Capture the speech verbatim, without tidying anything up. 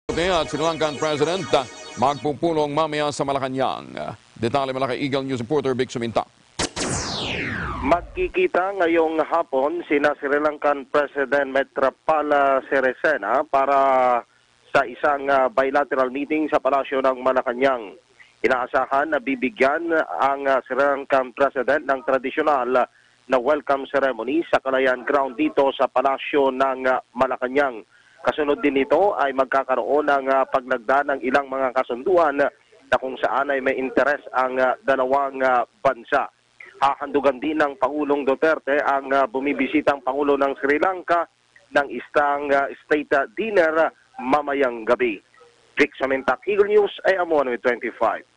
At si Lankan President magpupulong mamaya sa Malacañang. Detalye mula kay Eagle News reporter Vic Suminta. Magkikita ngayong hapon sina Sri Lankan President Maithripala Sirisena para sa isang uh, bilateral meeting sa palasyo ng Malacañang. Inaasahan na bibigyan ang uh, Sri Lankan President ng tradisyonal na welcome ceremony sa Kalayaan Ground dito sa palasyo ng uh, Malacañang. Kasunod din nito ay magkakaroon ng uh, paglagda ng ilang mga kasunduan na kung saan ay may interes ang uh, dalawang uh, bansa. Hahandugan din ng Pangulong Duterte ang uh, bumibisitang Pangulo ng Sri Lanka ng isang uh, state uh, dinner uh, mamayang gabi. Vic Suminta, Eagle News, ay Amuano twenty-five.